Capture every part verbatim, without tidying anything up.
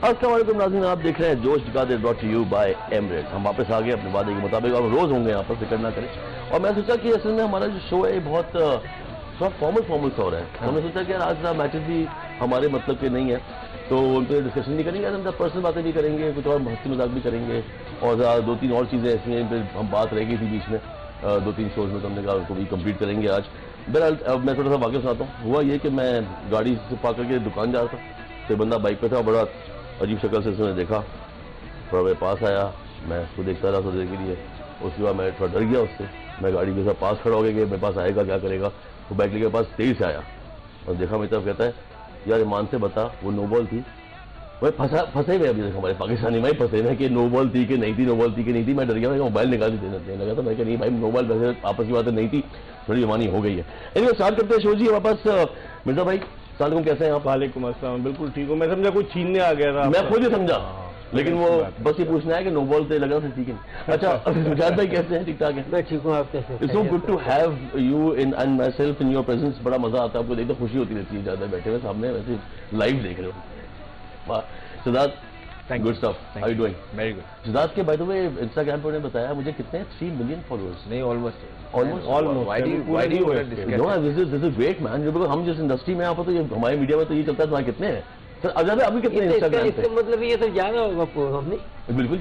अस्सलाम वालेकुम नाज़रीन, आप देख रहे हैं जोश दिखाते brought to you by Emirates. हम वापस आ गए अपने वादे के मुताबिक, और रोज होंगे यहाँ पर, फिक्र ना करें। और मैं सोचा कि असल में हमारा जो शो है बहुत थोड़ा फॉर्मल फॉर्मल सा हो रहा है। हाँ। हमने सोचा कि यार आज मैचेस भी हमारे मतलब के नहीं है, तो उन पर डिस्कशन नहीं करेंगे, हम पर्सनल बातें भी करेंगे, कुछ और हंसी मजाक भी करेंगे, और दो तीन और चीज़ें ऐसी हैं इन पर हम बात रह गई थी बीच में दो तीन शोज में, तो हमने कहा उनको भी कंप्लीट करेंगे आज। बहरहाल मैं थोड़ा सा वाक़या सुनाता हूँ। हुआ ये कि मैं गाड़ी से पार्क करके दुकान जा रहा था, तो बंदा बाइक पे था, बड़ा अजीब शक्ल से उसने देखा, थोड़ा मेरे पास आया, मैं उसको देखता रहा थोड़ी देर के लिए। उसके बाद मैं थोड़ा डर गया उससे, मैं गाड़ी के साथ पास खड़ा हो गया कि मेरे पास आएगा क्या करेगा। वो बाइक लेके पास तेज से आया और देखा मेरी तरफ, कहता है यार ईमान से बता वो नो बॉल थी। मैं फंसा फंसे हुए अभी तक हमारे पाकिस्तानी में फंसे हुए कि नो बॉल थी कि नहीं थी, नो बॉल थी कि नहीं थी। मैं डर गया, मैं मोबाइल निकाल के देना देने लगा था। मैं कहा नहीं भाई नो बॉल, वैसे आपस की बातें नहीं थी, थोड़ी जवानी हो गई है। एनीवे स्टार्ट करते हैं शो जी। वापस मिर्जा भाई सलाम, कैसे हैं आप? वालेकुम अस्सलाम, बिल्कुल ठीक हूँ। मैं समझा कोई छीनने आ गया था। मैं खुद ही समझा, लेकिन वो बस ये पूछना है कि नो बॉल से लगा था ठीक है। अच्छा सुजात भाई कैसे हैं? ठीक ठाक है? मैं ठीक हूँ, आप कैसे? It's so good to have you in and myself in your presence. बड़ा मजा आता है आपको देखते, खुशी होती रहती है। ज्यादा बैठे हुए सामने वैसे लाइव देख रहे हो। Siddharth good stuff, how you doing? Very good. Siddharth के बाय द वे इंस्टाग्राम पर बताया मुझे कितने थ्री मिलियन फॉलोअर्स? नहीं almost almost almost why do why do no this is this is great man. Because हम जिस इंडस्ट्री में आप तो ये हमारे मीडिया में तो ये चलता है। तुम्हारे कितने हैं सर? अगर अभी कितने इंस्टाग्राम पे? मतलब ये तो ज्यादा होगा प्रोग्राम। नहीं बिल्कुल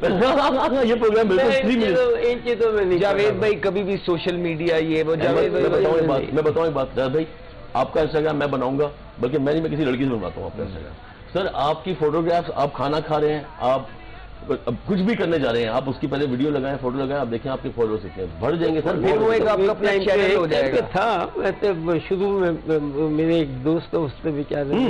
ये प्रोग्राम बिल्कुल थ्री मिलियन। इन चीजों में नहीं। जावेद भाई कभी भी सोशल मीडिया ये वो जावेद मैं बताऊँ एक बात, मैं बताऊँ एक बात जावेद भाई, आपका इंस्टाग्राम मैं बनाऊंगा, बल्कि मैं नहीं, मैं किसी लड़की से बनवाता हूँ आपका इंस्टाग्राम। सर आपकी फोटोग्राफ्स, आप खाना खा रहे हैं, आप कुछ भी करने जा रहे हैं, आप उसकी पहले वीडियो लगाएं, फोटो लगाएं, आप देखें आपके फॉलोअर्स कितने बढ़ जाएंगे सर। फिर वो एक आपका अपना चैनल हो जाएगा। था मैं तो शुरू में मेरे एक दोस्त तो उसने बेचारे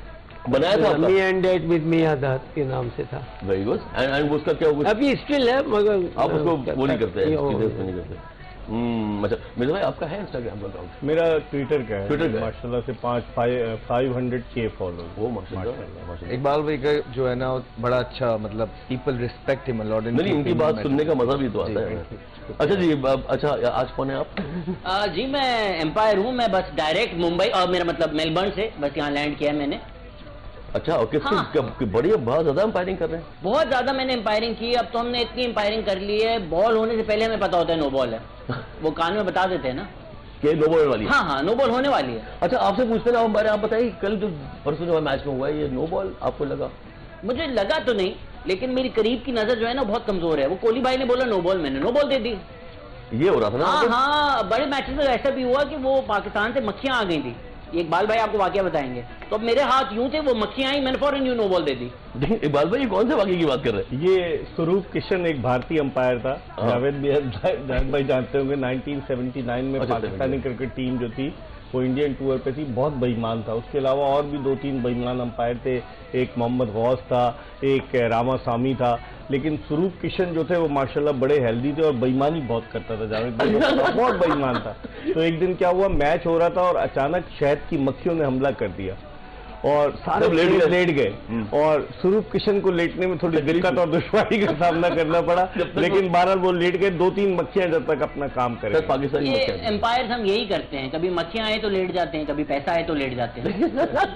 बनाया था, me and dad with me Azad के नाम से था। Very good. एंड एंड उसका क्या हुआ? अभी स्टिल है, मगर आप उसको वो नहीं करते नहीं करते। हम्म अच्छा मेरे भाई आपका है इंस्टाग्राम का अकाउंट? मेरा ट्विटर का है। ट्विटर का माशाल्लाह से पाँच फाइव हंड्रेड के फॉलो। वो माशाल्लाह। इकबाल भाई का जो है ना बड़ा अच्छा, मतलब people respect him a lot. नहीं उनकी बात सुनने का मजा भी तो आता है। अच्छा जी, अच्छा आज कौन है आप? आ, जी मैं एम्पायर हूँ। मैं बस डायरेक्ट मुंबई और मेरा मतलब मेलबर्न से बस यहाँ लैंड किया है मैंने। अच्छा और कितनी हाँ। बढ़िया, बहुत ज्यादा एम्पायरिंग कर रहे हैं। बहुत ज्यादा मैंने एम्पायरिंग की। अब तो हमने इतनी एम्पायरिंग कर ली है, बॉल होने से पहले हमें पता होता है नो बॉल है। वो कान में बता देते हैं ना कि नो बॉल वाली है। हाँ हाँ नो बॉल होने वाली है। अच्छा आपसे पूछते ना हमारे, आप बताइए कल जो परसों जो मैच में हुआ है ये नो बॉल आपको लगा? मुझे लगा तो नहीं, लेकिन मेरी करीब की नजर जो है ना बहुत कमजोर है। वो कोहली भाई ने बोला नो बॉल, मैंने नो बॉल दे दी। ये हो रहा था ना? हाँ हाँ बड़े मैचेस में ऐसा भी हुआ कि वो पाकिस्तान से मक्खियां आ गई थी। इकबाल भाई आपको वाकया बताएंगे। तो अब मेरे हाथ यूं थे, वो मक्खियां आई, मैंने फौरन यूं नो बॉल दे दी। इकबाल भाई ये कौन से वाकये की बात कर रहे हैं? ये स्वरूप किशन एक भारतीय अंपायर था। जावेद जावेद भाई जानते होंगे नाइनटीन सेवेंटी नाइन में पाकिस्तानी क्रिकेट टीम जो थी वो इंडियन टूर पे थी, बहुत बेईमान था। उसके अलावा और भी दो तीन बेईमान अंपायर थे, एक मोहम्मद गौस था, एक रामा सामी था। लेकिन स्वरूप किशन जो थे वो माशाल्लाह बड़े हेल्दी थे और बेईमानी बहुत करता था। जावेद भाई बहुत बेईमान था। तो एक दिन क्या हुआ, मैच हो रहा था और अचानक शहद की मक्खियों ने हमला कर दिया और सारे लेट लेट गए। और स्वरूप किशन को लेटने में थोड़ी दिक्कत और दुश्वारी का सामना करना पड़ा, लेकिन बहरहाल वो लेट गए। दो तीन मक्खियां जब तक अपना काम करें। पाकिस्तानी ये एम्पायर हम यही करते हैं, कभी मक्खियां आए तो लेट जाते हैं, कभी पैसा आए तो लेट जाते हैं।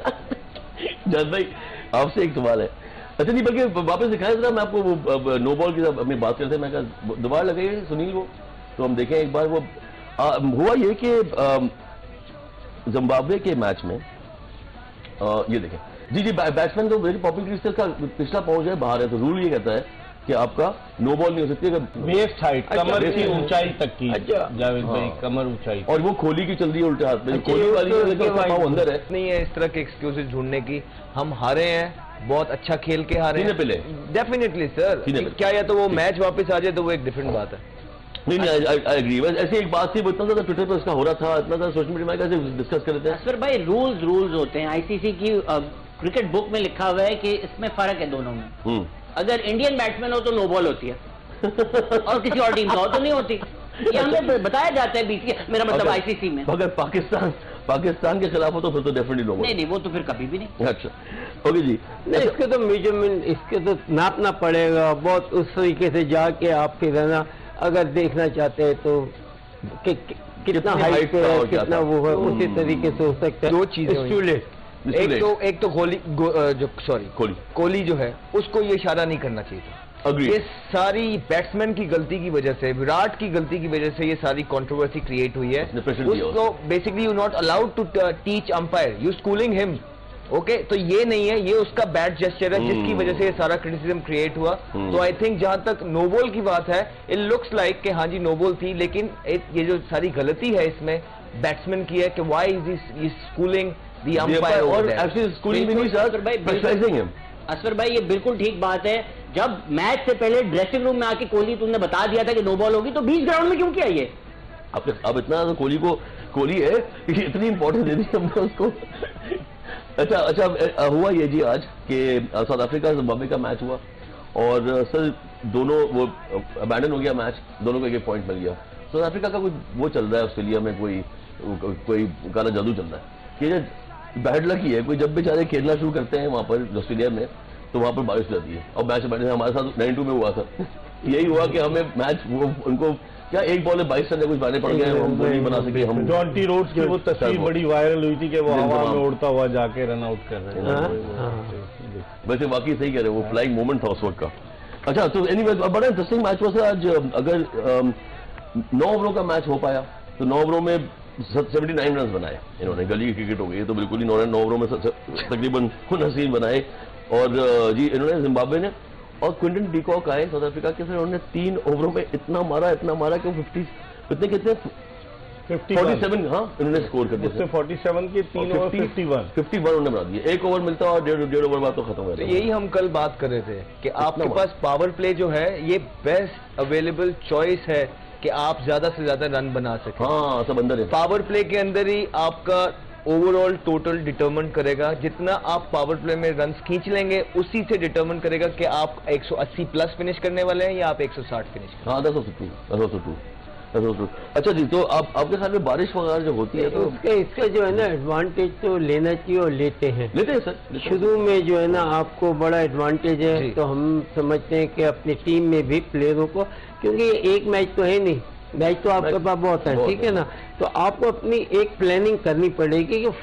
जावेद भाई आपसे एक सवाल है। अच्छा नहीं बल्कि वापस दिखाया जरा, मैं आपको वो नो बॉल की अपनी बात करते हैं, मैं कहा दोबारा लगाइए सुनील वो, तो हम देखें एक बार वो आ, हुआ ये कि जिम्बाब्वे के मैच में आ, ये देखें जी जी बैट्समैन तो वेरी पॉपुलर का पिछला पहुंच जाए बाहर है, तो रूल ये कहता है कि आपका नो बॉल नहीं हो सकती अगर वेस्ट हाइट, कमर की ऊंचाई तक की। अच्छा जावेद भाई कमर ऊंचाई, और वो खोली की चल रही है उल्टे हाथ में। खोली वाली अंदर है, नहीं है इस तरह के एक्सक्यूजेज ढूंढने की। हम हारे हैं, बहुत अच्छा खेल के हारे हैं पहले डेफिनेटली सर। क्या या तो वो मैच वापस आ जाए तो वो एक डिफरेंट बात है। नहीं नहीं आई एग्री। बस ऐसी एक बात थी, वो इतना ज्यादा ट्विटर पर इसका हो रहा था, इतना ज्यादा सोशल मीडिया में कैसे डिस्कस कर रहे थे। असफर भाई रूल्स रूल्स होते हैं। आईसीसी की क्रिकेट बुक में लिखा हुआ है कि इसमें फर्क है दोनों में। अगर इंडियन बैट्समैन हो तो नो बॉल होती है और किसी और टीम का हो तो नहीं होती। ये हमें बताया जाता है बीसीसीआई, मेरा मतलब आईसीसी में। अगर पाकिस्तान पाकिस्तान के खिलाफ हो तो फिर तो डेफिनेटली नो बॉल। नहीं नहीं वो तो फिर कभी भी नहीं। अच्छा ओके जी। नहीं इसके तो मेजरमेंट, इसके तो नापना पड़ेगा बहुत उस तरीके से जाके आप फिर है ना, अगर देखना चाहते हैं तो कि, कि, कितना हाइट पे है, कितना वो है, उसी तरीके से हो सकता है। दो चीजें एक तो एक तो कोहली जो सॉरी कोहली कोहली जो है उसको ये इशारा नहीं करना चाहिए था। अग्री। ये सारी बैट्समैन की गलती की वजह से, विराट की गलती की वजह से ये सारी कंट्रोवर्सी क्रिएट हुई है। उसको basically you not allowed to teach umpire, you schooling him. Okay okay, तो ये नहीं है, ये उसका बैड जेस्चर है जिसकी वजह से ये सारा क्रिटिसिज्म क्रिएट हुआ। तो आई थिंक जहां तक नो बॉल की बात है, इट लुक्स लाइक कि हाँ जी नो बॉल थी, लेकिन ये जो सारी गलती है इसमें बैट्समैन की है कि why is this schooling the umpire और एक्चुअली स्कूलिंग भी नहीं सर, प्रेशराइजिंग हिम। असफर भाई ये बिल्कुल ठीक बात है। जब मैच से पहले ड्रेसिंग रूम में आके कोहली तुमने बता दिया था कि नो बॉल होगी, तो बीच ग्राउंड में क्यों किया ये? अब अब इतना तो कोहली को कोहली है कि इतनी इंपॉर्टेंस दे दी हमने उसको। अच्छा अच्छा हुआ ये जी आज कि साउथ अफ्रीका जिम्बाब्वे का मैच हुआ और सर दोनों वो अबैंडन हो गया मैच, दोनों को एक एक पॉइंट मिल गया। साउथ अफ्रीका का कोई वो चल रहा है ऑस्ट्रेलिया में, कोई कोई काला जादू चल रहा है कि बैड लक ही है। कोई जब बेचारे खेलना शुरू करते हैं वहां पर ऑस्ट्रेलिया में तो वहां पर बारिश हो जाती है और मैच बैठे हमारे साथ नाइन टू में हुआ था। यही हुआ कि हमें मैच वो उनको क्या एक बॉल में बाईस रन कुछ बाने पड़ गए, हम नहीं बना सके। हम जॉन्टी रोड्स की वो तस्वीर बड़ी वायरल हुई थी कि वो हवा में उड़ता हुआ जाके रन आउट कर रहे हैं। वैसे वाकई सही कह रहे हैं, वो फ्लाइंग मोमेंट था उस वक्त का। अच्छा तो एनीवे बड़ा इंटरेस्टिंग मैच हुआ था आज। अगर नौ ओवरों का मैच हो पाया तो नौ ओवरों में सेवेंटी नाइन रन बनाए इन्होंने। गली की क्रिकेट हो गई तो बिल्कुल ही नौ नौ ओवरों में तकरीबन नसीब बनाए। और जी इन्होंने जिम्बाब्वे ने और क्विंटन डीकॉक आए साउथ अफ्रीका के, फिर उन्होंने तीन ओवरों में इतना मारा इतना मारा कि फिफ्टी कितने कितने फोर्टी सेवन हाँ इन्होंने स्कोर कर दिया। फोर्टी सेवन के तीन over fifty one fifty one उन्होंने बना दिया। एक ओवर मिलता और डेढ़ डेढ़ ओवर बाद तो खत्म हो जाता। तो यही हम कल बात कर रहे थे कि आपके पास पावर प्ले जो है ये बेस्ट अवेलेबल चॉइस है कि आप ज्यादा से ज्यादा रन बना सकें। हाँ सब अंदर है। पावर प्ले के अंदर ही आपका ओवरऑल टोटल डिटरमिन करेगा। जितना आप पावर प्ले में रन खींच लेंगे उसी से डिटरमिन करेगा कि आप एक सौ अस्सी प्लस फिनिश करने वाले हैं या आप एक सौ साठ फिनिश करेंगे। हाँ दस सौ टू। अच्छा जी तो आप आपके साथ में बारिश वगैरह जो होती है तो उसका इसका जो है ना एडवांटेज तो लेना चाहिए और लेते हैं लेते हैं सर। शुरू में जो है ना आपको बड़ा एडवांटेज है, तो हम समझते हैं कि अपनी टीम में भी प्लेयरों को, क्योंकि ये एक मैच तो है नहीं, मैच तो आपके पास बहुत है, ठीक है ना। तो आपको अपनी एक प्लानिंग करनी पड़ेगी कि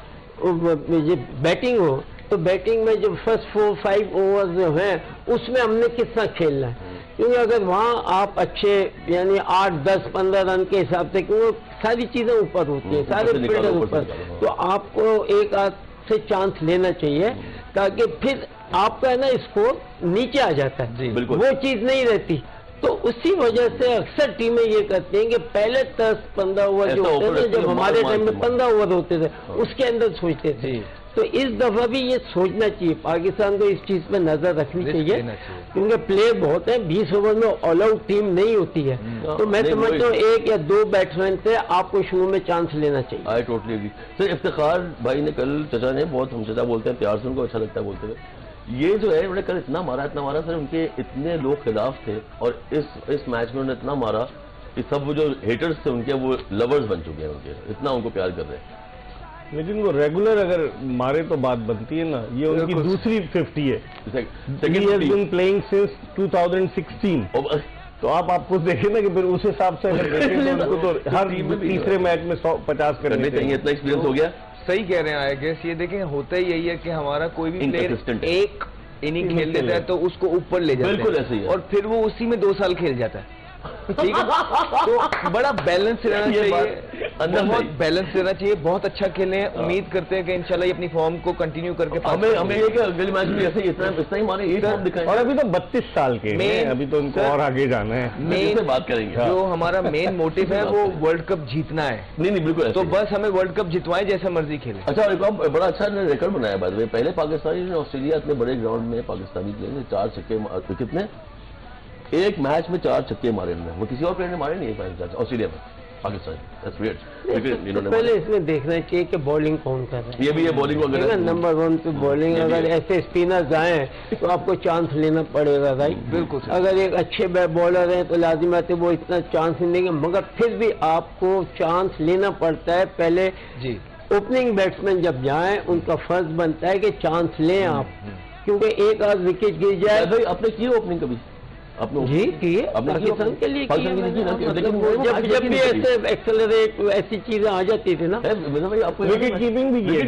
फर्स्ट बैटिंग हो तो बैटिंग में जो फर्स्ट फोर फाइव ओवर जो हैं उसमें हमने कितना खेलना है। क्योंकि अगर वहाँ आप अच्छे यानी आठ दस पंद्रह रन के हिसाब से, क्योंकि सारी चीजें ऊपर होती हैं, सारे फील्डर ऊपर, तो आपको एक आध से चांस लेना चाहिए ताकि फिर आपका है ना स्कोर नीचे आ जाता है, वो चीज नहीं रहती। तो उसी वजह से अक्सर टीमें ये करती हैं कि पहले दस पंद्रह ओवर जो होते थे, जब हमारे टाइम में पंद्रह ओवर होते थे उसके अंदर सोचते थे। तो इस दफा भी ये सोचना चाहिए, पाकिस्तान को इस चीज पे नजर रखनी चाहिए, क्योंकि प्ले बहुत है, बीस ओवर में ऑल आउट टीम नहीं होती है। तो मैं समझता हूँ एक या दो बैट्समैन से आपको शुरू में चांस लेना चाहिए। I totally agree sir. Iftikhar भाई ने कल, चचा ने बहुत, हम चचा बोलते हैं प्यार से, उनको अच्छा लगता है बोलते हुए, ये जो है उन्होंने कल इतना मारा इतना मारा सर, उनके इतने लोग खिलाफ थे और इस इस मैच में उन्होंने इतना मारा कि सब वो जो हेटर्स थे उनके वो लवर्स बन चुके हैं, उनके इतना उनको प्यार कर रहे हैं। लेकिन वो रेगुलर अगर मारे तो बात बनती है ना। ये उनकी दूसरी फिफ्टी है, playing since two thousand sixteen. तो आप आपको देखें ना कि फिर उस हिसाब से अगर देखें तो उनको तो हर तीसरे मैच में सौ पचास करने चाहिए। इतना एक्सपीरियंस हो गया। सही कह रहे हैं आई गेस। ये देखें होता ही यही है कि हमारा कोई भी प्लेयर एक इनिंग खेल लेता है तो उसको ऊपर ले जाता है, बिल्कुल ऐसे ही, और फिर वो उसी में दो साल खेल जाता है। ठीक है, तो बड़ा बैलेंस रहना चाहिए, अंदर बहुत बैलेंस रहना चाहिए। बहुत अच्छा खेले हैं, उम्मीद करते हैं कि इंशाल्लाह ये अपनी फॉर्म को कंटिन्यू करके हमें हमें ये कि अगले मैच में ऐसे इतना इतना ही मारे एक फॉर्म दिखाएं। और अभी तो बत्तीस साल के हैं, अभी तो उनको और आगे जाना है। मेन बात करेंगे, जो हमारा मेन मोटिव है वो वर्ल्ड कप जीतना है। नहीं नहीं बिल्कुल, तो बस हमें वर्ल्ड कप जितवाएं, जैसा मर्जी खेले। अच्छा, एक बड़ा अच्छा रिकॉर्ड बनाया बाद में, पहले पाकिस्तानी ने ऑस्ट्रेलिया इतने बड़े ग्राउंड में पाकिस्तानी प्लेयर ने चार छक्के, कितने एक मैच में चार छक्के मारे उन्होंने, वो किसी और प्लेयर ने मारे नहीं है ऑस्ट्रेलिया में, पाकिस्तान। तो पहले इसमें देखना चाहिए कि बॉलिंग कौन कर रहा है। ये भी है बॉलिंग वगैरह, नंबर वन पे बॉलिंग। अगर ऐसे स्पिनर्स आए तो आपको चांस लेना पड़ेगा भाई, बिल्कुल। अगर एक अच्छे बॉलर हैं तो लाजिम आते वो इतना चांस नहीं देंगे, मगर फिर भी आपको चांस लेना पड़ता है। पहले जी ओपनिंग बैट्समैन जब जाए उनका फर्ज बनता है कि चांस लें आप, क्योंकि एक आध विकेट गिर जाए। भाई आपने की ओपनिंग कभी? अपने जी किए, पाकिस्तान के लिए किए। मतलब जब जब भी ऐसे एक्सेलरेट ऐसी चीजें आ जाती थी ना, विकेट कीपिंग भी किए।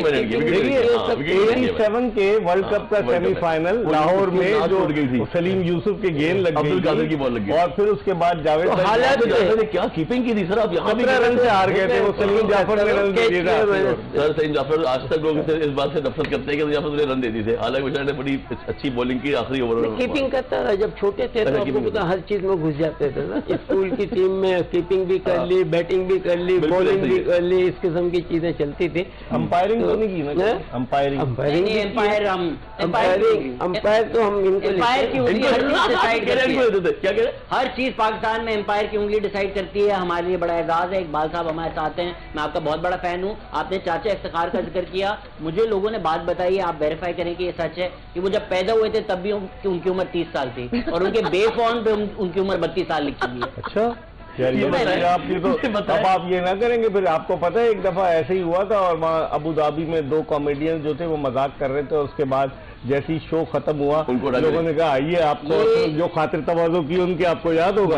एटी सेवन के वर्ल्ड कप का सेमीफाइनल लाहौर में जो सलीम यूसुफ के गेंद लग गई की बॉल लगी, और फिर उसके बाद जावेद हालात ने क्या कीपिंग की थी सर, आप यहाँ पंद्रह रन से हार गए थे, वो सलीम जाफर ने रन दिए थे। सर सलीम जाफर आज तक लोग इस बात से नफरत करते हैं कि जाफर ने रन दे दी थे, हालांकि बेचारे ने बड़ी अच्छी बॉलिंग की आखिरी ओवर में। कीपिंग करता था जब छोटे थे तो आपको पता हर चीज में घुस जाते थे ना। स्कूल की टीम में कीपिंग भी कर ली, बैटिंग भी कर ली, बॉलिंग भी कर ली, इस किस्म की चीजें चलती थी। अंपायरिंग तो नहीं की ना? अंपायरिंग अंपायरिंग एम्पायर हम अंपायरिंग अंपायर तो हम इनको एम्पायर की उंगली हर चीज डिसाइड करती है। क्या कह रहे? हर चीज पाकिस्तान में एम्पायर की उंगली डिसाइड करती है। हमारे लिए बड़ा एजाज है, इकबाल साहब हमारे साथ हैं, मैं आपका बहुत बड़ा फैन हूँ। आपने चाचा इफ्तिखार का जिक्र किया, मुझे लोगों ने बात बताई, आप वेरीफाई करें कि ये सच है कि वो जब पैदा हुए थे तब भी उनकी उम्र तीस साल थी और उनके बे फॉर्म पे उनकी उम्र बत्तीस साल लिखी हुई है। अच्छा यार, ये बताइए आप, ये तो अब आप ये ना करेंगे फिर। आपको पता है एक दफा ऐसे ही हुआ था और वहाँ अबू धाबी में दो कॉमेडियन जो थे वो मजाक कर रहे थे, और उसके बाद जैसी शो खत्म हुआ उनको लोगों ने कहा आइए आपको जो खातिर तवाज़ो की उनकी आपको याद होगा।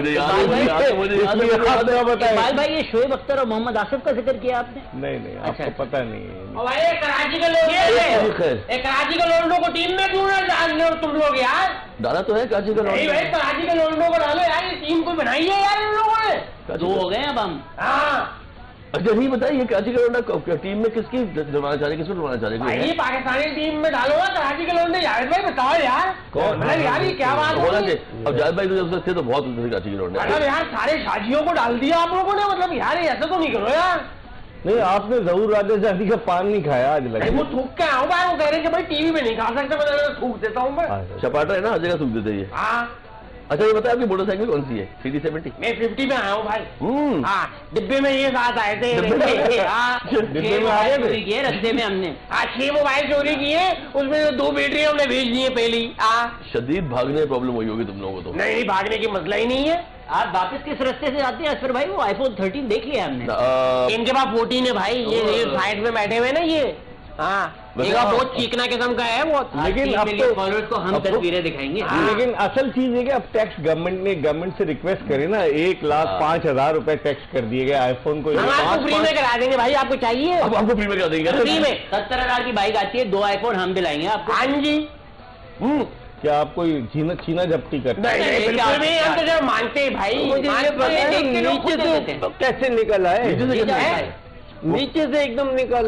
इकबाल भाई ये शोएब अख्तर और मोहम्मद आसिफ का जिक्र किया आपने? नहीं नहीं आपको पता नहीं है। कराची के लोग कराची के लोगों को टीम में क्यों ना डाल रहे हो तुम लोग यार? डाला तो है कराची का, नहीं भाई कराची के लोगों को डालो यार, ये टीम को बनाइए यार इन लोगों ने। दो हो गए अब हम। हाँ अच्छा नहीं बताइए कराची का लौंडा टीम में किसकी डलवाना चाह रहे, किसको डलवाना चाह रहे? ये पाकिस्तानी टीम में डालो ना कराची के लौंडे। जावेद भाई बताओ यार, मतलब यार ये क्या बात है? अब जावेद भाई तो थे तो बहुत कराची के लौंडे। मतलब यार सारे शाजियों को डाल दिया आप लोगों ने, मतलब यार ऐसा तो नहीं करो यार। नहीं आपने जरूर राजा जाति का पान नहीं खाया आज लगे। वो थूक के आओ भाई, वो कह रहे हैं कि भाई टीवी में नहीं खा सकते, मतलब थूक देता हूँ मैं। चपाटा है ना, हर जगह थूक देते ये। हाँ अच्छा ये बताया आपकी मोटरसाइकिल कौन सी है? CD seventy? मैं फिफ्टी में आया हूँ भाई। हाँ डिब्बे में ये साथ आए थे। डिब्बे में आए थे रस्ते में हमने। हाँ छह मोबाइल चोरी किए, उसमें दो बैटरी हमने भेज दी है पहली। शदीद भागने प्रॉब्लम हुई होगी तुम लोगों को तो? नहीं नहीं भागने की मसला ही नहीं है। आप वापस किस रास्ते से आते हैं असफर भाई? वो आईफोन थर्टीन देख लिया हमने। इनके पास फोर्टीन है भाई, ये साइड में बैठे हुए ना ये। हाँ बहुत चीकना किस्म का है वो। लेकिन अब तो फॉलोअर्स को हम तस्वीरें दिखाएंगे। लेकिन असल चीज है कि अब टैक्स गवर्नमेंट ने गवर्नमेंट से रिक्वेस्ट करे ना, एक लाख पांच हजार रुपए टैक्स कर दिए गए आईफोन को। हम आपको फ्री में करा देंगे भाई, आपको चाहिए? अब आपको फ्री में करा देंगे फ्री में। सत्तर हजार की बाइक आती है, दो आईफोन हम दिलाएंगे आपको। हाँ जी। क्या आप कोई छीना छीना झपटी करते? नहीं नहीं बिल्कुल भी, हम तो जब मानते हैं भाई। नीचे से कैसे निकल आए? नीचे से एकदम निकल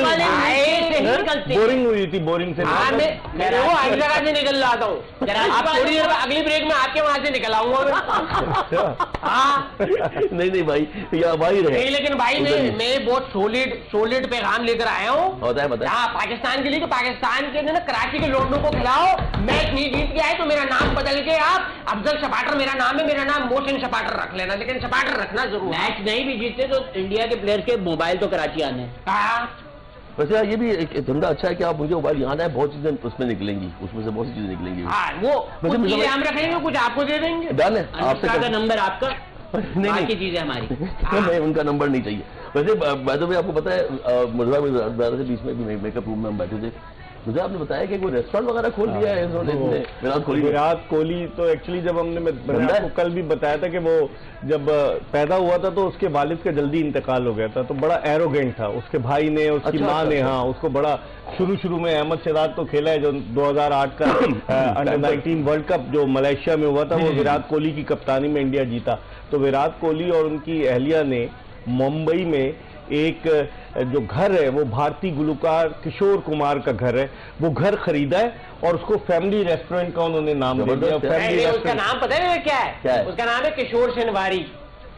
बोरिंग हुई थी, बोरिंग से। हाँ मैं वो अगली जगह से निकल लाता हूँ। आप थोड़ी देर अगली ब्रेक में आपके वहां से निकल आऊंगा। हाँ नहीं नहीं भाई या भाई रहे नहीं, लेकिन भाई नहीं, मैं बहुत सोलिड सोलिड पैगाम लेकर आया हूँ। बताए बताए। हाँ पाकिस्तान के लिए, कि पाकिस्तान के ना कराची के लोगों को खिलाओ। मैच नहीं जीत के आए तो मेरा नाम बदल के आप अफजल शपाटर मेरा नाम है, मेरा नाम मोहसिन शपाटर रख लेना, लेकिन शपाटर रखना जरूर। मैच नहीं भी जीतते तो इंडिया के प्लेयर के मोबाइल कराची आने। वैसे ये भी एक धंधा अच्छा है कि आप मुझे मोबाइल यहाँ आए, बहुत चीजें उसमें निकलेंगी, उसमें से बहुत सी चीजें निकलेंगी। हाँ, वो कुछ चीजें हम रखेंगे, कुछ आपको दे देंगे। डन है। आपका का नंबर आपका नहीं, बाकी चीजें हमारी। नहीं उनका नंबर नहीं चाहिए। वैसे बाय द वे आपको पता है मुझे बीच में भी मेकअप रूम में हम बैठे थे, मुझे आपने बताया कि कोई रेस्टोरेंट वगैरह खोल दिया है इन्होंने। विराट कोहली विराट कोहली तो एक्चुअली जब हमने मैंने आपको कल भी बताया था कि वो जब पैदा हुआ था तो उसके वालिद का जल्दी इंतकाल हो गया था, तो बड़ा एरोगेंट था। उसके भाई ने, उसकी अच्छा, माँ अच्छा, ने हाँ उसको बड़ा शुरू शुरू में अहमद शहजाद तो खेला है जो दो हज़ार आठ का अंडर नाइनटीन वर्ल्ड कप जो मलेशिया में हुआ था, वो विराट कोहली की कप्तानी में इंडिया जीता। तो विराट कोहली और उनकी अहलिया ने मुंबई में एक जो घर है वो भारतीय गुलकार किशोर कुमार का घर है, वो घर खरीदा है और उसको फैमिली रेस्टोरेंट का उन्होंने नाम दे दिया। फैमिली रेस्टोरेंट उसका नाम पता है क्या है? क्या है? उसका नाम है किशोर शनवारी।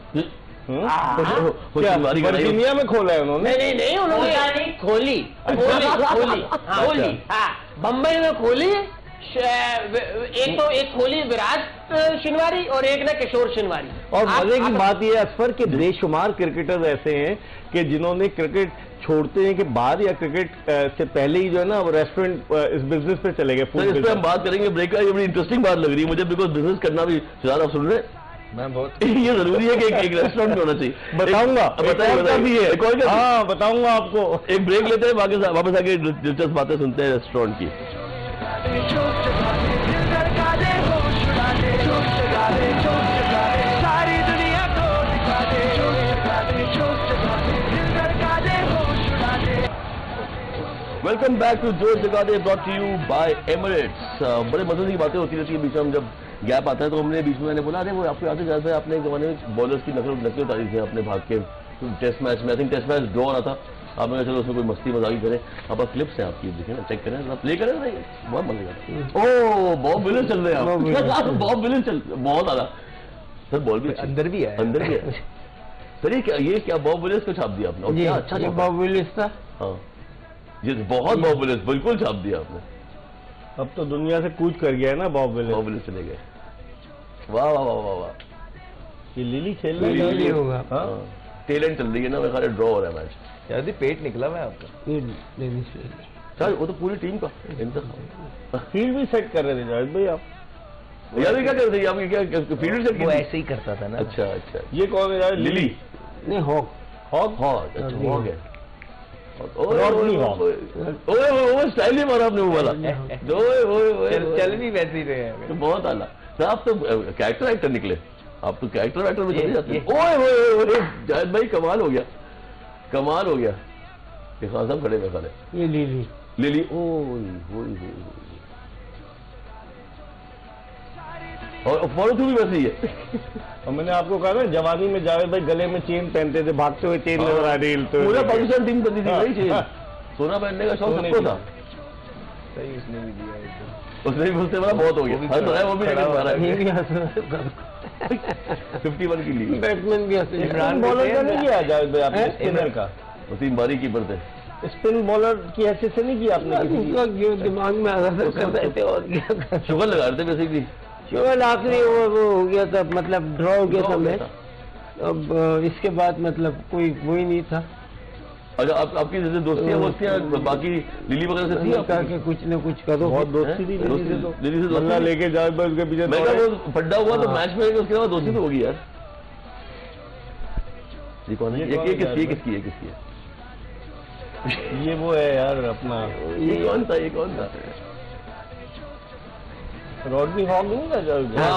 वर्जीनिया में खोला है उन्होंने? नहीं नहीं उन्होंने नहीं खोली खोली खोली हाँ बम्बई में खोली। एक तो एक खोली विराट शिनवारी और एक ना किशोर शिनवारी। और मजे की बात यह असफर के बेशुमार क्रिकेटर्स ऐसे हैं कि जिन्होंने क्रिकेट छोड़ते हैं कि बाद या क्रिकेट से पहले ही जो है ना वो रेस्टोरेंट इस बिजनेस पे चले गए। इस पे हम बात करेंगे ब्रेक का। ये बड़ी इंटरेस्टिंग बात लग रही है मुझे, बिकॉज बिजनेस करना भी फिलहाल आप सुन रहे हैं मैं बहुत ये जरूरी है कि एक, एक रेस्टोरेंट में होना चाहिए। बताऊंगा बताइए भी है कौन सा? हाँ बताऊंगा आपको। एक ब्रेक लेते हैं, बाकी वापस आके दिलचस्प बातें सुनते हैं रेस्टोरेंट की। वेलकम बैक टू जोश जगा दे, brought to you by Emirates. बड़े मजे की बातें होती रहती है बीच में, हम जब गैप आता है तो हमने बीच में मैंने बोला अरे वो आपको याद है जैसे आपने एक जमाने में बॉलर्स की नकल नकल उतारी थी अपने भाग के टेस्ट मैच में। I think test match draw रहा था, आपने कहा चलो उसमें कोई मस्ती मजाक करें। अब क्लिप्स हैं आपकी, देखें ना, चेक करें, प्ले करें ना, बहुत मजा। ओ बॉब विलियर्स चल रहे हैं आप, बॉब विलियर्स चल, बहुत आला सर, बॉल भी अंदर भी है, अंदर भी है सर। ये क्या ये क्या बॉब विलियर्स को छाप दिया आपने? क्या अच्छा बॉब विलियर्स था। हाँ जी, बहुत बॉब विलियर्स बिल्कुल छाप दिया आपने। अब तो दुनिया से कूच कर गया है ना बॉब विलियर्स। बॉब विलियर्स चले गए। वाह वाह वाह वाह वाह, ये लिली खेल रही लिली होगा। टैलेंट चल रही है ना, मैं खाली ड्रॉ हो रहा है मैच। यार पेट निकला हुआ है आपका। सर वो तो पूरी टीम का फील्ड भी सेट कर रहे थे जावेद भाई आप। यार क्या कर रहे थे आप? क्या फील्ड सेट? वो ऐसे ही करता था ना। अच्छा अच्छा, ये कौन है यार? लिली नहीं, हॉक। हॉक हॉक अच्छा हॉक है। Rodney Hogg. ओए ओए स्टाइल ही मारा आपने वो वाला। ओए ओए ओए चल भी वैसे ही रहे हैं। बहुत आला सर, आप तो कैरेक्टर एक्टर निकले, आप तो कैरेक्टर एक्टर में चले जाते हैं। ओए ओए ओए जावेद भाई कमाल हो गया, कमाल हो गया। ये खान साहब खड़े में खड़े, ये लिली लिली ओए ओए और फॉलो थ्रू भी वैसे ही है। और मैंने आपको कहा ना जवानी में जावेद भाई गले में चेन पहनते थे, भागते हुए चेन नजर आ रही है। पूरा पाकिस्तान टीम करती थी भाई चेन, सोना पहनने का शौक सबको था। सही उसने भी दिया, उसने भी उससे बड़ा बहुत हो गया, हर तो है वो भी फिफ्टी वन की लीग। बैट्समैन भी इमरान बॉलर का नहीं किया जावेद भाई आपने, स्पिनर का। वसीम बारी कीपर थे, स्पिन बॉलर की हैसियत से नहीं किया आपने? जो दिमाग में आ रहा था कर रहे थे और क्या। शुगर लगा रहे थे बेसिकली। शुगर आखिरी वो वो हो गया था, मतलब ड्रॉ हो गया था मैच। अब इसके बाद मतलब कोई वो ही नहीं था। अच्छा आप, आपकी जैसे दोस्तियां वोस्तियां बाकी लिली वगैरह से थी? कहा कि कुछ न कुछ करो। बहुत दोस्ती थी लिली से, तो लिली से बल्ला लेके जाओ बस उसके पीछे। मैं कहा वो फड्डा हुआ तो मैच में उसके बाद दोस्ती तो होगी यार। ये कौन है? ये किसकी है? किसकी है? किसकी है? ये वो है यार अपना, ये कौन था? ये कौन था? रॉडनी हॉक नहीं था?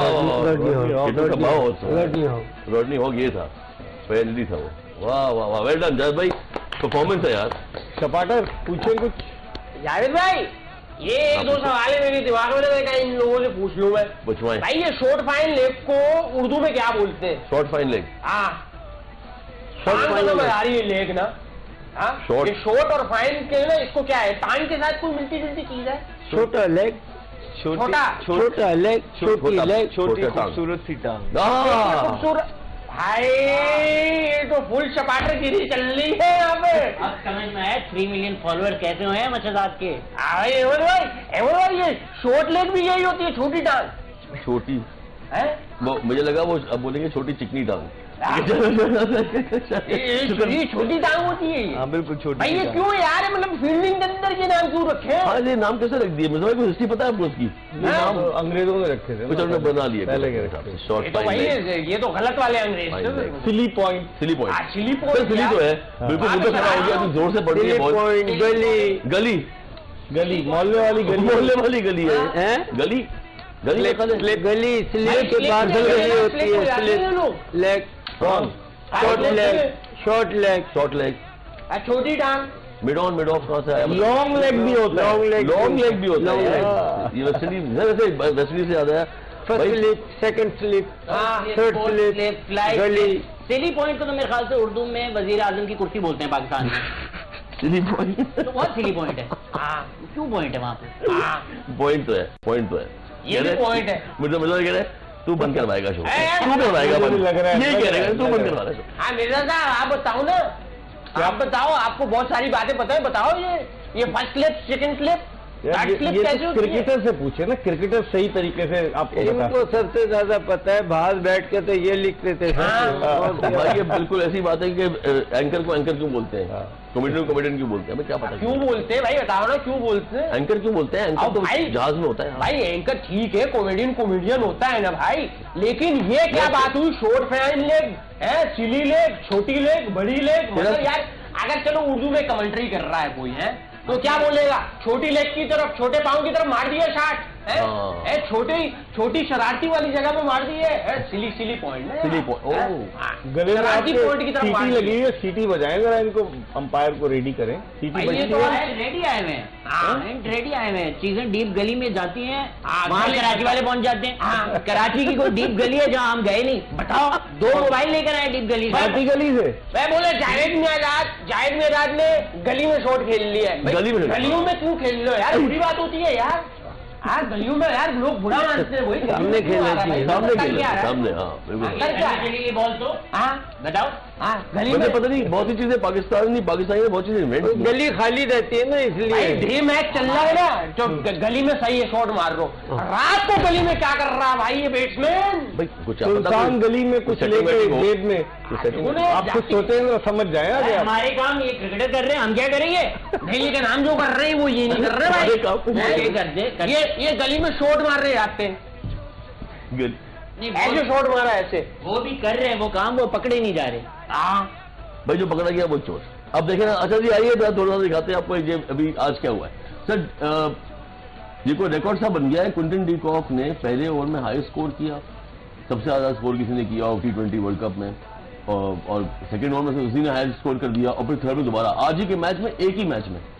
रॉडनी हॉक ये था, पहले था वो। वाह वाह वाह, वेल डन जावेद भाई, परफॉर्मेंस है यार। चपाटर पूछे कुछ जावेद भाई? ये एक दो सवाल है मेरे दिमाग में, मैं इन लोगों से पूछ लूं मैं। पूछवाएं भाई, ये शॉर्ट फाइन लेग को उर्दू में क्या बोलते हैं? Short fine leg. हाँ, शॉर्ट फाइन आ रही है लेग ना। हाँ, ये शॉर्ट और फाइन के ना, इसको क्या है, टांग के साथ कोई मिलती जुलती चीज है? छोटा लेग, छोटा छोटा लेग, छोटी लेग, छोटी खूबसूरत सी टांग। खूबसूरत भाई, ये तो फुल चपाटर गिरी चल रही है यहाँ पे। अब समझ में आया थ्री मिलियन फॉलोअर कैसे हुए हैं मच्छरदार के। भाई एवर भाई, एवर भाई, ये शॉर्ट लेग भी यही होती है, छोटी टांग। छोटी है वो, मुझे लगा वो अब बोलेंगे छोटी चिकनी टांग। ये छोटी टांग होती है। हाँ बिल्कुल छोटी। भाई ये क्यों यार, मतलब फील्डिंग के अंदर ये नाम क्यों रखे? हाँ ये नाम कैसे रख दिए? मुझे को हिस्ट्री पता है आपको उसकी? नाम अंग्रेजों ने रखे थे, कुछ उन्होंने बना लिए पहले के रखे। शॉर्ट तो भाई ये तो गलत वाले अंग्रेज। Silly point, silly point, silly point, silly तो है बिल्कुल। मुझे खड़ा हो गया, जोर से पड़ रही है बॉल। गली गली गली मोहल्ले वाली गली, मोहल्ले वाली गली है गली। गली गली स्लिप के बाद गली होती है, slip leg, short leg, short leg, short leg, छोटी टांग, मिड ऑन मिड ऑफ कहाँ से आया? लॉन्ग लेग भी होता है, लॉन्ग लेग, लॉन्ग लेग भी होता है। ये वेस्ट इंडीज वैसे वेस्ट इंडीज से याद आया। First slip, second slip, third slip, gully. Silly point को तो मेरे ख्याल से उर्दू में वजीर आजम की कुर्सी बोलते हैं पाकिस्तान में। सिली पॉइंट तो बहुत सिली पॉइंट है। क्यों पॉइंट है वहाँ पे? पॉइंट तो है, पॉइंट तो है, ये भी पॉइंट है। मुझे मुझे कह रहे तू बंद करवाएगा शो, तू करवाएगा बंद, लग रहा है, ये कह रहे तू बंद करवा शो। हाँ मिर्जा साहब, आप बताओ ना, आप बताओ, आपको बहुत सारी बातें पता है, बताओ। ये ये फर्स्ट स्लिप, सेकंड स्लिप, यार ये, ये तो क्रिकेटर से पूछे ना, क्रिकेटर सही तरीके से आपको बता। इनको सबसे ज्यादा पता है, बाहर बैठ के तो ये लिखते थे। भाई ये बिल्कुल ऐसी बात है कि एंकर को एंकर क्यों बोलते हैं, कॉमेडियन को कॉमेडियन क्यों बोलते हैं, हमें क्या पता क्यों बोलते हैं भाई, बताओ ना क्यों बोलते हैं? एंकर क्यों बोलते हैं? एंकर तो जहाज में होता है भाई। एंकर ठीक है, कॉमेडियन कॉमेडियन होता है ना भाई, लेकिन ये क्या बात हुई, शॉर्ट फाइन लेग है, सिली लेग, छोटी लेग, बड़ी लेग। मतलब यार अगर चलो उर्दू में कमेंट्री कर रहा है कोई है तो क्या बोलेगा, छोटी लेग की तरफ, छोटे पाँव की तरफ मार दिया शॉट, है छोटी छोटी शरारती वाली जगह पे मार दी है, सिली सिली पॉइंट सिली पॉइंट गले में शरारती पॉइंट की तरफ सीटी लगी है, सीटी बजाएं जरा, इनको अंपायर को रेडी करें। सीटी ये तो रेडी आए हुए हैं, रेडी आए हुए हैं, चीजें डीप गली में जाती हैं, वहाँ कराची वाले पहुंच जाते हैं। कराची की कोई डीप गली है जहाँ हम गए नहीं? बताओ, दो मोबाइल लेकर आए डीप गली से, गली से। मैं बोले जावेद मियादाद जावेद मियादाद ने गली में शॉट खेल लिया है। गली में गलियों में क्यों खेल लो यार, बुरी बात होती है यार। यार गलियों में यार लोग बुरा मानते हैं, वही सामने खेलना चाहिए, सामने खेलना सामने। हाँ बिल्कुल बॉल तो हाँ बताओ, हाँ गली में पता नहीं बहुत सी चीजें पाकिस्तान नहीं पाकिस्तानी में बहुत चीजें गली खाली रहती है ना, इसलिए ड्रीम मैच चल रहा है ना, जो गली में सही है शॉट मार लो। रात को गली में क्या कर रहा भाई ये बैट्समैन? भाई कुछ सुल्तान गली में कुछ लेके गेट में आप कुछ सोचे तो समझ जाए। हमारे काम ये क्रिकेटर कर रहे हैं, हम क्या करेंगे? दिल्ली का नाम जो कर रहे हैं वो ये नहीं कर रहे भाई, कर दे ये ये गली में शॉट मार रहे आते हैं, ऐसे शॉट मारा ऐसे, वो भी कर रहे हैं वो काम, वो पकड़े नहीं जा रहे। हाँ भाई जो पकड़ा गया वो चोर। अब देखें ना, अच्छा जी आइए थोड़ा सा दिखाते हैं आपको ये अभी आज क्या हुआ है। सर ये कोई रिकॉर्ड सा बन गया है, क्विंटन डी कॉक ने पहले ओवर में हाई स्कोर किया, सबसे ज्यादा स्कोर किसी ने किया टी ट्वेंटी वर्ल्ड कप में, और, और सेकेंड ओवर में से उसी ने हाई स्कोर कर दिया, और फिर थर्ड में दोबारा आज ही के मैच में, एक ही मैच में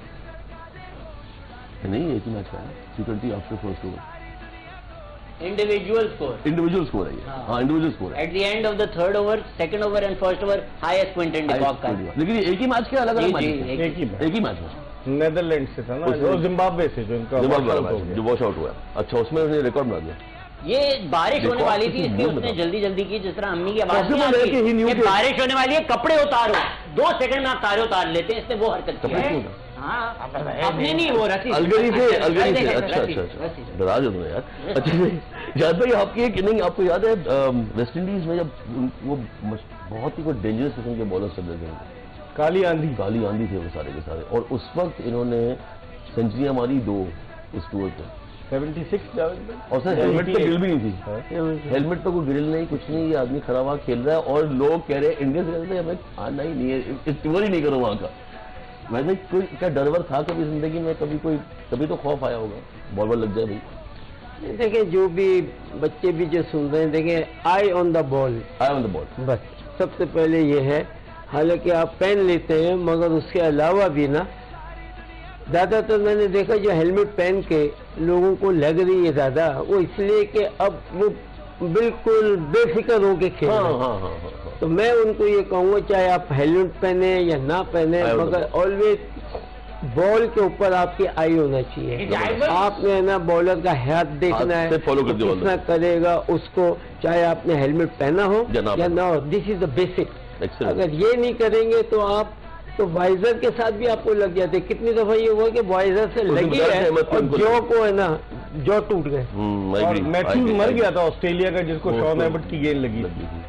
नहीं, एक ही मैच में T twenty after first over individual score individual score है ये। हाँ इंडिविजुअल स्कोर है। At the end of the third over, second over and first over highest Quinton de Kock का। लेकिन ये एक ही मैच के अलग अलग मैच, एक ही मैच में नेदरलैंड से था ना, जो जिम्बाब्वे से जो इनका जो वॉश आउट हुआ। अच्छा उसमें उसने रिकॉर्ड बना दिया। ये बारिश होने वाली थी इसलिए उसने जल्दी जल्दी की, जिस तरह अम्मी की आवाज नहीं आती कि बारिश होने वाली है कपड़े उतारो, दो सेकंड में आप तारे उतार लेते हैं, इसने वो हरकत की है। हाँ अपने नहीं, वो रसी अलगरी से अलगरी से अच्छा अच्छा अच्छा डरा जो तुमने यार। अच्छा याद भाई आपकी एक इनिंग आपको याद है वेस्ट इंडीज में जब वो बहुत ही कोई डेंजरस किस्म के बॉलर चल रहे थे, काली आंधी काली आंधी थे वो सारे के सारे, और उस वक्त इन्होंने सेंचुरियां मारी दो उस टूर पे छिहत्तर, और सर हेलमेट पे गिल भी नहीं थी, हेलमेट पे कोई गिल नहीं कुछ नहीं, ये आदमी खड़ा हुआ खेल रहा है और लोग कह रहे हैं इंडिया से कहते हैं हमें आना ही नहीं है, टूर ही नहीं करो वहाँ का। वैसे कोई क्या डरवर था कभी जिंदगी में, कभी कोई कभी तो खौफ आया होगा बॉल बॉल लग जाए भाई? देखिए जो भी बच्चे भी जो सुन रहे हैं, देखिए eye on the ball, eye on the ball बस सबसे पहले ये है। हालांकि आप पेन लेते हैं मगर उसके अलावा भी ना, ज़्यादातर तो मैंने देखा जो हेलमेट पहन के लोगों को लग रही है ज़्यादा, वो इसलिए कि अब वो बिल्कुल बेफिक्र होके खेल रहे हैं। हाँ, हाँ, हाँ, हाँ, हाँ। तो मैं उनको ये कहूँगा चाहे आप हेलमेट पहने या ना पहने, मगर ऑलवेज बॉल के ऊपर आपकी आई होना चाहिए। आपने ना बॉलर का हाथ देखना है, कितना करेगा उसको, चाहे आपने हेलमेट पहना हो या ना हो, दिस इज द बेसिक। अगर ये नहीं करेंगे तो आप तो वाइजर के साथ भी आपको लग जाते। कितनी दफा ये हुआ कि वाइजर से लगी है और जॉ को है ना जॉ टूट गए, और मैथ्यूज मर गया था ऑस्ट्रेलिया का जिसको शॉन एबट की गेंद लगी।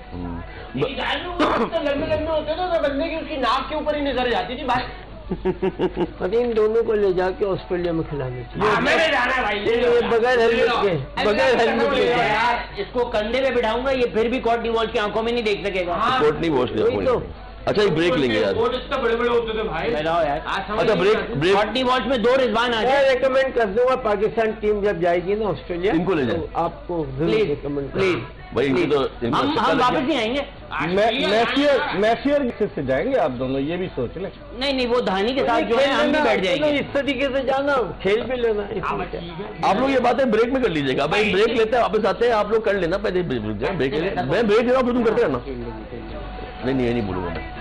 लंबे लंबे होते थे तो बंदे की उसकी नाक के ऊपर ही नजर जाती थी भाई। और इन दोनों को ले जाके ऑस्ट्रेलिया में खिलाने चाहिए। मैंने जाना है भाई, बगैर हेलमेट के, बगैर हेलमेट के यार इसको कंधे पे बिठाऊंगा, ये फिर भी कॉर्टनी वॉच की आंखों में नहीं देख सकेगा। कॉर्टनी वॉच अच्छा एक ब्रेक लेंगे यार, बड़े बड़े होते थे भाई। यार अच्छा ब्रेक ब्रेक कॉर्टनी वॉच में दो रिजवान आ जाए। रेकमेंड कर दूंगा पाकिस्तान टीम जब जाएगी ना ऑस्ट्रेलिया, इनको ले जाए तो आपको प्लीज रिकमेंड प्लीज भाई, इनकी तो हम हम वापस नहीं आएंगे। मैसियर मैसियर से जाएंगे आप दोनों, ये भी सोच लें। नहीं नहीं वो धानी के साथ जो है हम भी बैठ जाएंगे। इस तरीके से जाना, खेल भी लेना। आप लोग ये बातें ब्रेक में कर लीजिएगा भाई, ब्रेक लेते हैं वापस आते हैं, आप लोग कर लेना पहले ब्रेक, मैं ब्रेक ले रहा हूँ फिर तुम करते रहना। नहीं नहीं ये नहीं बोलूंगा मैं।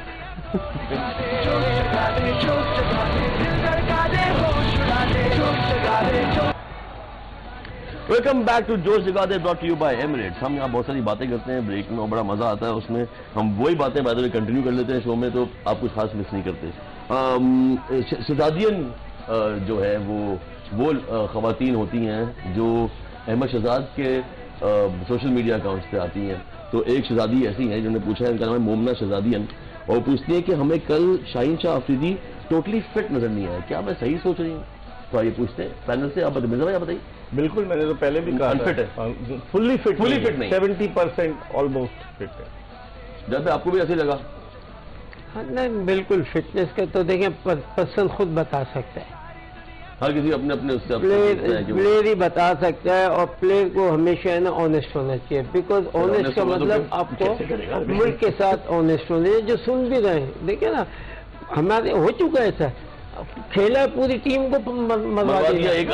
वेलकम बैक टू जोश जगा दे, ब्रॉट यू बाय एमिरेट्स। हम यहाँ बहुत सारी बातें करते हैं ब्रेक में और बड़ा मजा आता है उसमें, हम वही बातें बाय द वे कंटिन्यू कर लेते हैं शो में, तो आप कुछ खास मिस नहीं करते। शहजादियन जो है वो वो खवातीन होती हैं जो अहमद शहजाद के सोशल मीडिया अकाउंट्स पे आती हैं। तो एक शहजादी ऐसी है जिन्होंने पूछा है, उनका नाम है मोमना शहजादियन, और पूछती है कि हमें कल शाहीन शाह अफरीदी टोटली फिट नजर नहीं आया, क्या मैं सही सोच रही हूँ? तो आइए पूछते हैं पैनल से, आप बताइए बताइए। बिल्कुल, मैंने तो पहले भी कहा अनफिट है, फुल्ली फिट फुल्ली फिट नहीं, सेवेंटी परसेंट ऑलमोस्ट फिट है। जब आपको भी ऐसे लगा? हाँ नहीं बिल्कुल, फिटनेस का तो देखें पर्सन खुद बता सकता है। हर किसी अपने अपने उससे प्लेयर प्लेयर ही बता सकता है, और प्लेयर को हमेशा है ना ऑनेस्ट होना चाहिए, बिकॉज ऑनेस्ट का मतलब आपको मुल्क के साथ ऑनेस्ट होने, जो सुन भी रहे हैं देखिए ना, हमारे हो चुका है ऐसा, खेला पूरी टीम को मरवा दिया एक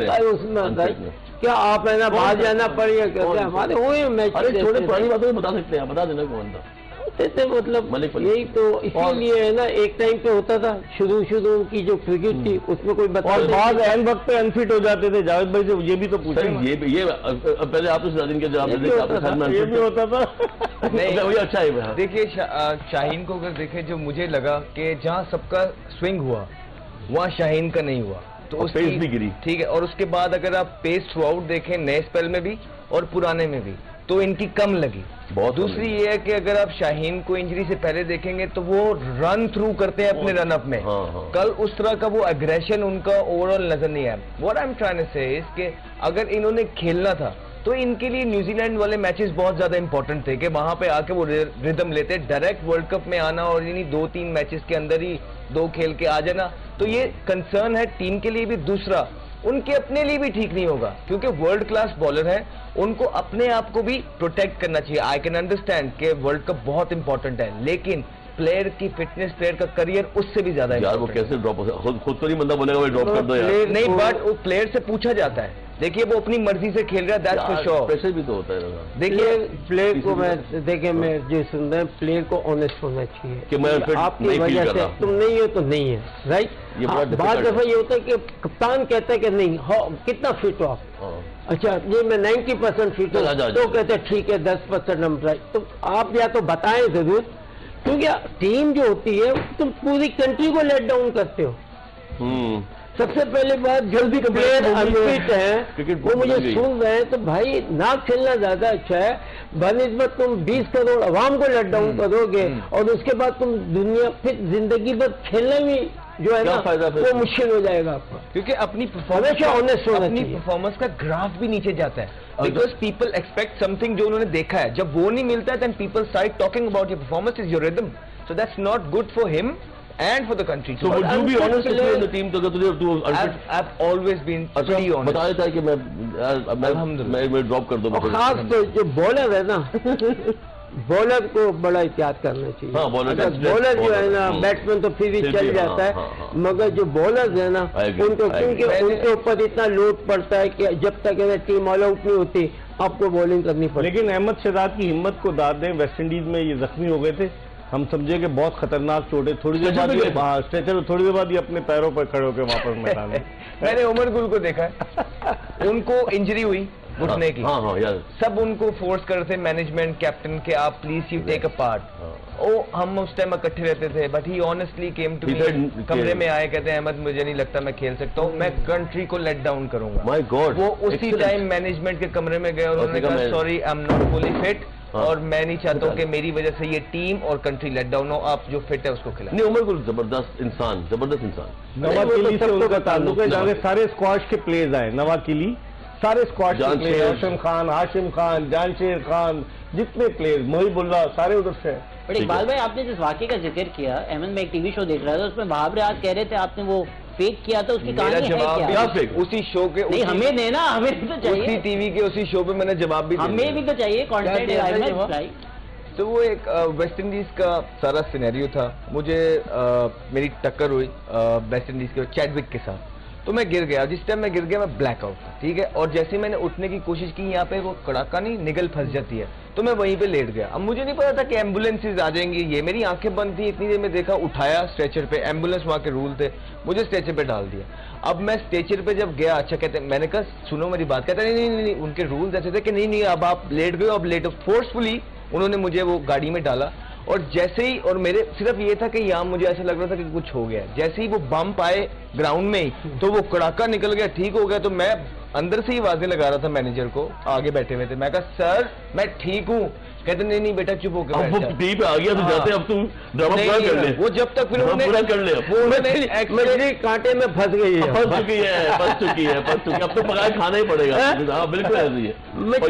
उसमें, क्या आप है ना बाहर जाना पड़ेगा, क्या हमारे हुए मैच। छोटे पुरानी बातों में बता सकते हैं, बता देना कौन था मतलब यही तो, इसीलिए है ना एक टाइम पे होता था शुरू शुरू की जो क्रिकेट थी उसमें कोई बता, और बाद एन वक्त पे अनफिट हो जाते थे। जावेद भाई से ये भी तो पूछे, ये ये पहले आप तो दिन के जवाब देते, ये भी होता था। नहीं अच्छा है। देखिए शाहीन को अगर देखें, जो मुझे लगा कि जहाँ सबका स्विंग हुआ वहाँ शाहीन का नहीं हुआ, तो उस पेस भी गिरी, ठीक है। और उसके बाद अगर आप पेस थ्रू आउट देखें नए स्पेल में भी और पुराने में भी, तो इनकी कम लगी बहुत। दूसरी ये है कि अगर आप शाहीन को इंजरी से पहले देखेंगे तो वो रन थ्रू करते हैं अपने रन अप में, हाँ, हाँ। कल उस तरह का वो एग्रेशन उनका ओवरऑल नजर नहीं आया। What I am trying to say is कि अगर इन्होंने खेलना था तो इनके लिए न्यूजीलैंड वाले मैचेस बहुत ज्यादा इंपॉर्टेंट थे, कि वहां पे आके वो रिदम लेते। डायरेक्ट वर्ल्ड कप में आना और इन्हीं दो तीन मैचेस के अंदर ही दो खेल के आ जाना, तो ये कंसर्न है टीम के लिए भी। दूसरा, उनके अपने लिए भी ठीक नहीं होगा, क्योंकि वर्ल्ड क्लास बॉलर है, उनको अपने आप को भी प्रोटेक्ट करना चाहिए। आई कैन अंडरस्टैंड कि वर्ल्ड कप बहुत इंपॉर्टेंट है, लेकिन प्लेयर की फिटनेस, प्लेयर का करियर उससे भी ज्यादा यार। वो कैसे ड्रॉप हो सकता है? खुद तो नहीं बंदा बोलेगा भाई ड्रॉप कर दो यार। नहीं, बट वो प्लेयर से पूछा जाता है। देखिए वो अपनी मर्जी से खेल रहा है, दैट्स फॉर श्योर। प्रेशर भी तो होता है। देखिए प्लेयर को मैं देखिए मैं जो सुन रहा हूँ, प्लेयर को ऑनेस्ट होना चाहिए कि मैं आपकी वजह से तुम नहीं हो तो नहीं है, राइट। बाद दफा ये होता है कि कप्तान कहता है कि नहीं हो, कितना फिट हो आप, अच्छा ये मैं नाइन्टी परसेंट फिट हूँ, तो कहते हैं ठीक है दस परसेंट हम ट्राई। तो आप या तो बताएं जरूर, क्योंकि टीम जो होती है तुम पूरी कंट्री को लेट डाउन करते हो। सबसे पहले बात, जल्दी प्लेयर अनफिट है वो मुझे सुन रहे हैं, तो भाई ना खेलना ज्यादा अच्छा है, बनिस्बत तुम बीस करोड़ आवाम को लेट डाउन करोगे और उसके बाद तुम दुनिया फिर जिंदगी भर खेलना भी जो है ना वो मुश्किल हो जाएगा आपका, क्योंकि अपनी परफॉर्मेंस अपनी परफॉर्मेंस का ग्राफ भी नीचे जाता है, बिकॉज पीपल एक्सपेक्ट समथिंग जो उन्होंने देखा है। जब वो नहीं मिलता है, then people start talking about your performance is your rhythm, so that's not good for him and for the country. So would you be honest to play in the team? तो अगर तुझे तू I've, I've always been pretty honest. बता देता है कि मैं मैं मैं ड्रॉप कर दूँ। खास तो जो बॉलर है ना, बॉलर को बड़ा एहतियात करना चाहिए। हाँ, बॉलर बॉलर जो है ना, बैट्समैन तो फिर भी चल जाता है, मगर जो बॉलर है ना उनको, क्योंकि उनके ऊपर इतना लोड पड़ता है कि जब तक टीम ऑल आउट नहीं होती आपको बॉलिंग करनी पड़ती। लेकिन अहमद शहजाद की हिम्मत को दाद दें, वेस्ट इंडीज में ये जख्मी हो गए थे, हम समझे कि बहुत खतरनाक चोट है, थोड़ी देर बाद ये स्ट्रेचर थोड़ी देर बाद ये अपने पैरों पर खड़े होकर वापस मैदान में। मैंने उमर गुल को देखा है, उनको इंजरी हुई घुटने की, हाँ, हाँ, यार। सब उनको फोर्स कर रहे थे मैनेजमेंट, कैप्टन के आप please you take a part. ओ हम उस टाइम इकट्ठे रहते थे, but he honestly came to me, कमरे में आए, कहते हैं अहमद मुझे नहीं लगता मैं खेल सकता हूँ, मैं कंट्री को लेट डाउन करूंगा। My god. वो उसी टाइम मैनेजमेंट के कमरे में गए और उन्होंने कहा sorry I am not fully fit, और मैं नहीं चाहता हूँ कि मेरी वजह से ये टीम और कंट्री लेट डाउन हो, आप जो फिट है उसको खिलाएं। नहीं, उमर गुल जबरदस्त इंसान, जबरदस्त इंसान। नवाकिली से उनका ताल्लुक है, जहाँ सारे स्क्वाश के प्लेयर्स आए, नवाकिली सारे स्क्वाश के प्लेयर, हाशिम खान, हाशिम खान, जानशेर खान, जितने प्लेयर, मोहिबुल्लाह, सारे उधर से। बट इकबाल भाई, आपने जिस वाक़े का जिक्र किया, अहमद में एक टीवी शो देख रहा था, उसमें वहाब रियाज कह रहे थे आपने वो फेक किया था, उसकी कहानी है क्या? फेक उसी शो के, नहीं हमें देना, हमें भी तो चाहिए, उसी टीवी के उसी शो पे मैंने जवाब भी, हमें भी तो चाहिए कंटेंट। तो वो एक वेस्ट इंडीज का सारा सिनेरियो था, मुझे आ, मेरी टक्कर हुई वेस्ट इंडीज के चैडविक के साथ, तो मैं गिर गया। जिस टाइम मैं गिर गया मैं ब्लैकआउट था, ठीक है, और जैसे ही मैंने उठने की कोशिश की, यहाँ पे वो कड़ाका नहीं निगल फंस जाती है, तो मैं वहीं पे लेट गया। अब मुझे नहीं पता था कि एम्बुलेंसेज आ जाएंगी, ये मेरी आंखें बंद थी, इतनी देर में देखा, उठाया स्ट्रेचर पे, एम्बुलेंस वहाँ के रूल थे, मुझे स्ट्रेचर पे डाल दिया। अब मैं स्ट्रेचर पे जब गया, अच्छा कहते, मैंने कहा सुनो मेरी बात, कहता नहीं नहीं नहीं, नहीं उनके रूल्स ऐसे थे कि नहीं नहीं अब आप लेट गए, अब लेट। फोर्सफुली उन्होंने मुझे वो गाड़ी में डाला, और जैसे ही, और मेरे सिर्फ ये था कि यहाँ मुझे ऐसा लग रहा था कि कुछ हो गया, जैसे ही वो बम्प आए ग्राउंड में ही, तो वो कड़ाका निकल गया, ठीक हो गया। तो मैं अंदर से ही आवाजें लगा रहा था मैनेजर को, आगे बैठे हुए थे, मैं कहा सर मैं ठीक हूँ, कहते नहीं नहीं बेटा चुप हो गया, अब वो टी पे आ गया तो जाते अब तुम ड्रामा पूरा कर ले, वो जब तक फिर पूरा कर ले, वो मछली कांटे में फंस गई है, फंस चुकी है, फंस चुकी है, फंस चुकी है, अब तो पकाए खाना ही पड़ेगा। हाँ बिल्कुल ऐसी है,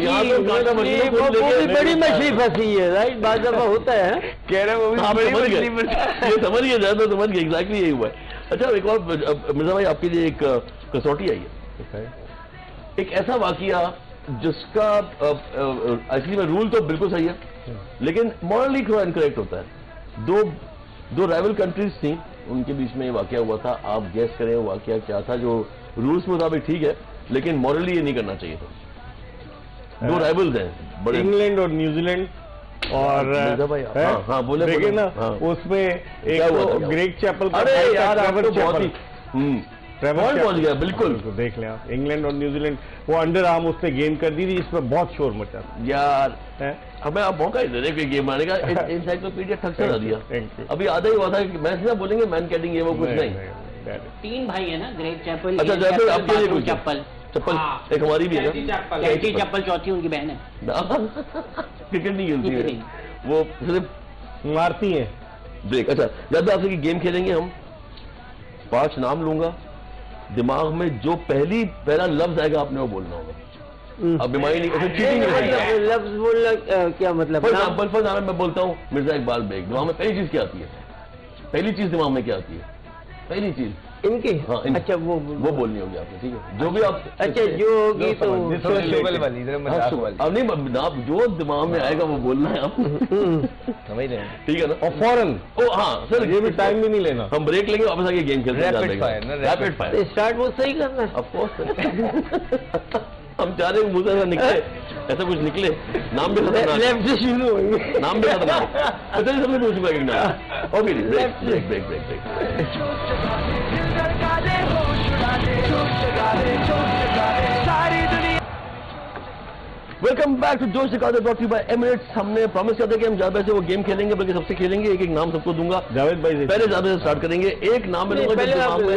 बड़ी मछली फंसी है, राइट, बात दफा होता है, कह रहे वो समझ गए, समझ गए, समझ गए, एग्जैक्टली यही हुआ है। अच्छा एक और मिर्जा भाई, आपके लिए एक कसौटी आई है। एक ऐसा वाकया जिसका एक्चुअली में रूल तो बिल्कुल सही है, लेकिन मॉरली थोड़ा इनकरेक्ट होता है। दो दो राइवल कंट्रीज थी, उनके बीच में ये वाकया हुआ था। आप गेस करें वो वाकया क्या था, जो रूल्स के मुताबिक ठीक है लेकिन मॉरली ये नहीं करना चाहिए था। दो राइवल्स हैं बड़े, इंग्लैंड और न्यूजीलैंड, और भाई हाँ, हाँ बोले देखिए ना, हाँ, उसमें एक तो ग्रेग चैपल का, अरे यार आप तो बहुत ही पहुंच गया बिल्कुल। तो देख लें आप, इंग्लैंड और न्यूजीलैंड, वो अंडर आर्म उसने गेम कर दी थी, इसमें बहुत शोर मचा यार। हमें आप मौका ही दे रहे गेम आने का। एनसाइक्लोपीडिया ठग से दिया, अभी आधा ही हुआ था कि मैच ना बोलेंगे मैन कैटिंग ये वो कुछ नहीं। तीन भाई है ना, ग्रेग चैपल। अच्छा जैसे आपके लिए कुछ चप्पल चप्पल एक हमारी भी है, कैटी चप्पल चौथी उनकी बहन है। क्रिकेट नहीं खेलती है वो, सिर्फ मारती है ब्रेक। अच्छा जब आपसे गेम खेलेंगे हम, पांच नाम लूंगा, दिमाग में जो पहली पहला लफ्ज आएगा आपने वो बोलना होगा। अब बीमारी नहीं, ऐसे चीटिंग नहीं। लफ्ज बोलना क्या मतलब? फॉर एग्जाम्पल फॉर एग्जाम्पल मैं बोलता हूँ मिर्जा इकबाल बेग, दिमाग में पहली चीज क्या आती है? पहली चीज दिमाग में क्या आती है? पहली चीज इनकी? हाँ इन, अच्छा वो वो बोलनी होगी आपने, ठीक है जो भी आप। अच्छा जो होगी तो वाली अब नहीं, आप जो दिमाग में आएगा वो बोलना है आप, समझ रहे हैं? ठीक है ना। और फौरन ओ हाँ सर ये भी टाइम भी नहीं लेना, हम ब्रेक लेंगे वापस आके गेम खेलते हैं। रैपिड फायर स्टार्ट वो सही करना है ऑफकोर्स। हम चाह रहे हैं मुझे ऐसा निकले, ऐसा कुछ निकले, नाम भी खतरनाक, लेफ्ट से शुरू होंगे, नाम भी खतरनाक। पता नहीं सबने पूछ पाएंगे। Okay break break break break break. Welcome back to जोश दिखाते ब्रॉट यू बाय एमिरेट्स। हमने प्रॉमिस किया था कि हम जावेद से वो गेम खेलेंगे, बल्कि सबसे खेलेंगे, एक एक नाम सबको दूंगा। जावेद भाई पहले जावेद से स्टार्ट करेंगे। एक नाम मिलूंगा भाई,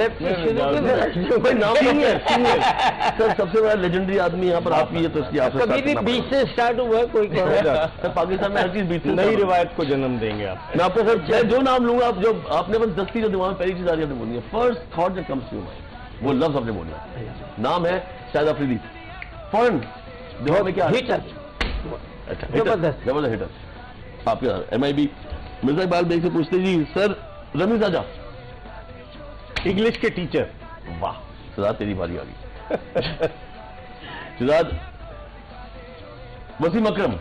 नाम नहीं है सर, सबसे बड़ा लेजेंडरी आदमी यहाँ पर आप ही है, तो इसकी आप बीच से स्टार्ट हुआ कोई सर, पाकिस्तान में हर चीज बीच नई रिवायत को जन्म देंगे आप। मैं आपको सर जो नाम लूंगा, आप जो आपने बस दस्ती जो दिमाग में पहली चीज आ रही है आपने बोलनी है, first thought that comes to your mind, वो लफ्ज आपने बोलना है। नाम है शाहिद अफरीदी। फौरन दिमाग में क्या? हिटर। अच्छा जबरदस्त जबरदस्त हिटर। आपके M I B Mirza Iqbal Baig से पूछते जी सर रमीज आजा, इंग्लिश के टीचर। वाह सिद्धार्थ तेरी बारी आ गई। Siddharth Wasim Akram,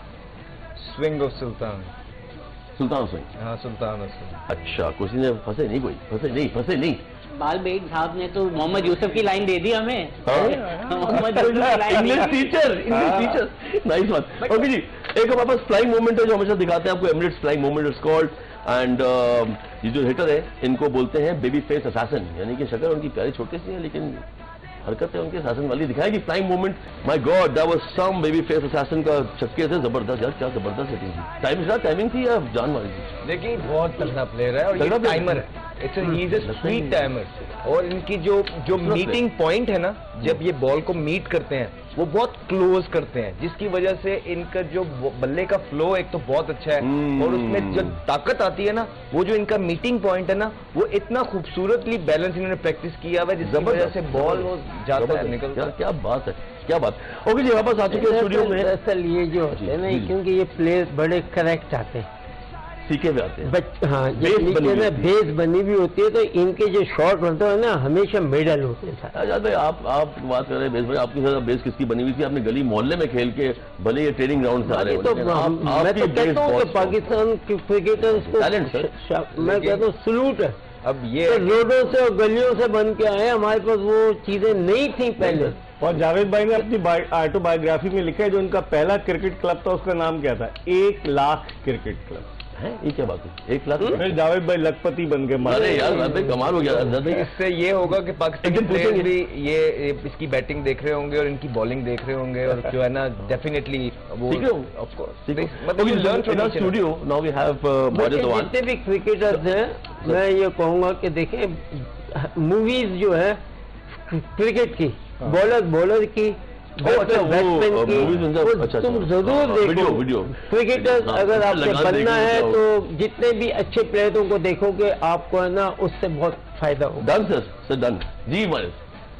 swing of sultan, sultan swing. हाँ सुल्तान स्विंग। अच्छा कुछ नहीं, फंसे नहीं, कोई फंसे नहीं, फंसे नहीं। इकबाल बेग साहब ने तो मोहम्मद यूसुफ की लाइन दे दी हमें। मोहम्मद यूसुफ की line, English teacher, English teacher, nice one. Okay जी, एक हमारे पास फ्लाइंग मूवमेंट है जो हमेशा दिखाते हैं आपको, Emirates flying movement is called. And ये जो हिटर है इनको बोलते हैं बेबी फेस असैसिन, यानी कि शक्ल उनकी प्यारी छोटी सी है लेकिन हरकतें उनके शासन वाली दिखाएगी। Flying movement, my god that was some baby face assassin का छक्के से जबरदस्त यार, क्या जबरदस्त हिटिंग थी। टाइम से टाइमिंग थी या जान मारी थी? देखिए बहुत तगड़ा प्लेयर है और ये टाइमर है, it's he is a sweet timer. और इनकी जो जो मीटिंग पॉइंट है ना, जब ये बॉल को मीट करते हैं वो बहुत क्लोज करते हैं, जिसकी वजह से इनका जो बल्ले का फ्लो एक तो बहुत अच्छा है और उसमें जो ताकत आती है ना, वो जो इनका मीटिंग पॉइंट है ना, वो इतना खूबसूरतली बैलेंस इन्होंने प्रैक्टिस किया हुआ है, जिसकी वजह से बॉल वो जाता है, निकलता है। क्या बात है, क्या बात। ओके जी वापस आ चुके हैं स्टूडियो में। दरअसल ये जो है ना, क्योंकि ये प्लेयर्स बड़े करेक्ट आते हैं, सीखे हुए आते हैं। बच हाँ नीचे ना बेस बनी भी होती है, तो इनके जो शॉट बनते हैं ना हमेशा मेडल होते हैं। भाई आप आप बात कर रहे हैं बेस भाई, आपकी साथ बेस किसकी बनी हुई थी? आपने गली मोहल्ले में खेल के भले ये ट्रेनिंग ग्राउंड से आ रहे हैं, तो मैं तो कहता हूँ कि पाकिस्तान के क्रिकेटर्स को टैलेंट सर, मैं कहता हूँ सलूट है। अब ये रोडों से और गलियों से बन के आए, हमारे पास वो चीजें नहीं थी पहले। और जावेद भाई ने अपनी ऑटोबायोग्राफी में लिखा है जो उनका पहला क्रिकेट क्लब था उसका नाम क्या था? एक लाख क्रिकेट क्लब है। ये क्या बात है, एक लाख? फिर जावेद भाई लखपति बन के मारे। अरे यार भाई कमाल हो गया। इससे ये होगा कि पाकिस्तान प्लेयर भी ये इसकी बैटिंग देख रहे होंगे और इनकी बॉलिंग देख रहे होंगे, और जो है ना डेफिनेटली वो ऑफ कोर्स मतलब स्टूडियो नाउ वी हैव जितने भी क्रिकेटर्स हैं, मैं ये कहूंगा कि देखें मूवीज जो है क्रिकेट की, बॉलर बॉलर की, बैट्समैन की, तुम जरूर देखो। क्रिकेटर अगर आपको बनना है तो जितने भी अच्छे प्लेयरों को देखोगे, आपको है ना उससे बहुत फायदा होगा। डन सर, सर डन जी।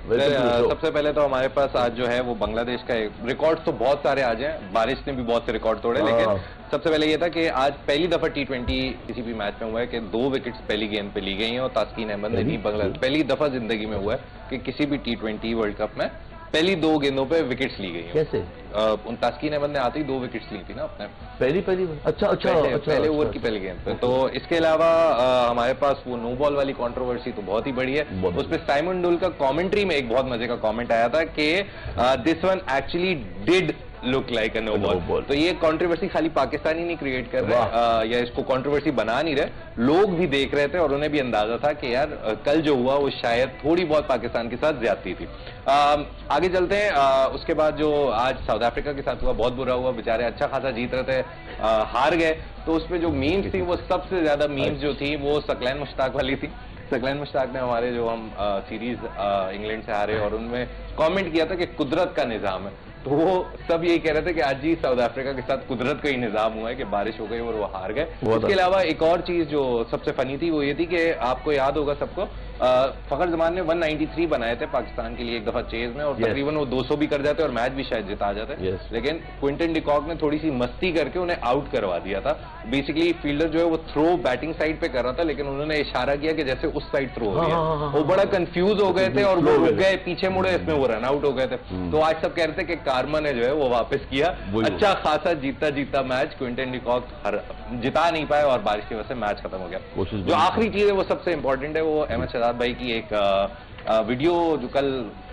सबसे पहले तो हमारे पास आज जो है वो बांग्लादेश का रिकॉर्ड तो बहुत सारे आज हैं, बारिश ने भी बहुत से रिकॉर्ड तोड़े, लेकिन सबसे पहले ये था कि आज पहली दफा टी ट्वेंटी किसी भी मैच में हुआ है कि दो विकेट्स पहली गेंद पे ली गई हैं और तास्किन अहमद ने भी बांग्लादेश पहली दफा जिंदगी में हुआ है कि किसी भी टी ट्वेंटी वर्ल्ड कप में पहली दो गेंदों पे विकेट्स ली गई हैं। कैसे? उन तास्किन अहमद ने आते ही दो विकेट्स ली थी ना अपने पहली पहली अच्छा अच्छा पहले, अच्छा पहले ओवर की पहली गेंद पे। तो इसके अलावा हमारे पास वो नो बॉल वाली कंट्रोवर्सी तो बहुत ही बड़ी है, उसमें साइमन डुल का कमेंट्री में एक बहुत मजे का कमेंट आया था कि this one actually did look like a no ball. तो ये कंट्रोवर्सी खाली पाकिस्तानी नहीं क्रिएट कर रहे या इसको कंट्रोवर्सी बना नहीं रहे, लोग भी देख रहे थे और उन्हें भी अंदाजा था कि यार कल जो हुआ वो शायद थोड़ी बहुत पाकिस्तान के साथ ज्यादती थी। आ, आगे चलते हैं। आ, उसके बाद जो आज साउथ अफ्रीका के साथ हुआ बहुत बुरा हुआ, बेचारे अच्छा खासा जीत रहे थे, आ, हार गए। तो उसमें जो मीम्स थी वो सबसे ज्यादा मीम्स जो थी वो सकलैन मुश्ताक वाली थी। सकलैन मुश्ताक ने हमारे जो हम आ, सीरीज इंग्लैंड से हारे और उनमें कमेंट किया था कि कुदरत का निजाम है, तो वो सब यही कह रहे थे कि आज ही साउथ अफ्रीका के साथ कुदरत का ही निजाम हुआ है कि बारिश हो गई और वो हार गए। इसके अलावा एक और चीज जो सबसे फनी थी वो ये थी कि आपको याद होगा सबको, फखर जमान ने एक सौ तिरानवे बनाए थे पाकिस्तान के लिए एक दफा चेज में और yes. तकरीबन वो दो सौ भी कर जाते और मैच भी शायद जिता जाते yes. लेकिन क्विंटन डिकॉक ने थोड़ी सी मस्ती करके उन्हें आउट करवा दिया था। बेसिकली फील्डर जो है वो थ्रो बैटिंग साइड पे कर रहा था, लेकिन उन्होंने इशारा किया कि जैसे उस साइड थ्रो हो गया। हाँ, हाँ, वो बड़ा कंफ्यूज हो गए थे और वो रुक गए, पीछे मुड़े, इसमें वो रन आउट हो गए थे। तो आज सब कह रहे थे कि कार्मा ने जो है वो वापस किया, अच्छा खासा जीता जीता मैच क्विंटन डिकॉक जिता नहीं पाए और बारिश की वजह से मैच खत्म हो गया। जो आखिरी चीज है वो सबसे इंपॉर्टेंट है, वो अहमद शहजाद भाई की एक आ, वीडियो जो कल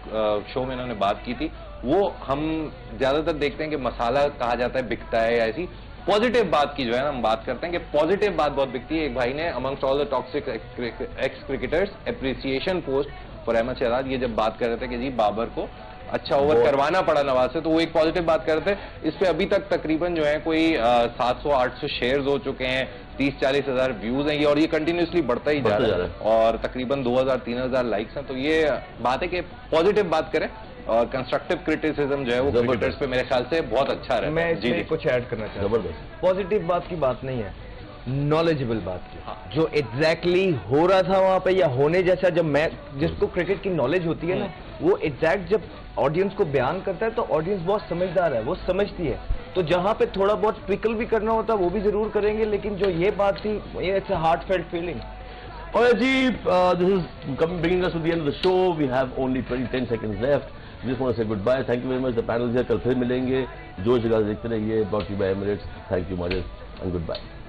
शो में इन्होंने बात की थी, वो हम ज्यादातर देखते हैं कि मसाला कहा जाता है बिकता है या ऐसी पॉजिटिव बात की जो है ना हम बात करते हैं कि पॉजिटिव बात बहुत बिकती है। एक भाई ने amongst all the toxic ex cricketers appreciation post for Ahmed Shehzad, ये जब बात कर रहे थे कि जी बाबर को अच्छा ओवर करवाना पड़ा नवाज से, तो वो एक पॉजिटिव बात कर रहे थे। इस पे अभी तक तकरीबन जो है कोई सात सौ आठ सौ शेयर्स हो चुके हैं, तीस चालीस हजार व्यूज हैं ये, और ये कंटिन्यूसली बढ़ता ही जा रहा है और तकरीबन दो हजार तीन हजार लाइक्स हैं। तो ये बात है कि पॉजिटिव बात करें और कंस्ट्रक्टिव क्रिटिसिज्म जो है वो क्रिकेटर्स पे मेरे ख्याल से बहुत अच्छा रहा है। मैं इसमें कुछ ऐड करना चाहता हूं। जबरदस्त पॉजिटिव बात की बात नहीं है, नॉलेजेबल बात की। हाँ। जो एग्जैक्टली exactly हो रहा था वहां पे या होने जैसा, जब मैं जिसको क्रिकेट की नॉलेज होती है ना, वो एग्जैक्ट जब ऑडियंस को बयान करता है तो ऑडियंस बहुत समझदार है, वो समझती है। तो जहां पे थोड़ा बहुत ट्विकल भी करना होता है वो भी जरूर करेंगे, लेकिन जो ये बात थी ये it's a heartfelt feeling. Alright, Ji, uh, this is coming, bringing us to the end of the show. We have only twenty, ten seconds left. We just want to say goodbye. Thank you very much. The panel is here. कल फिर मिलेंगे। जोश जगह देखते रहिए। Brought to you by Emirates. Thank you, Majid, and goodbye.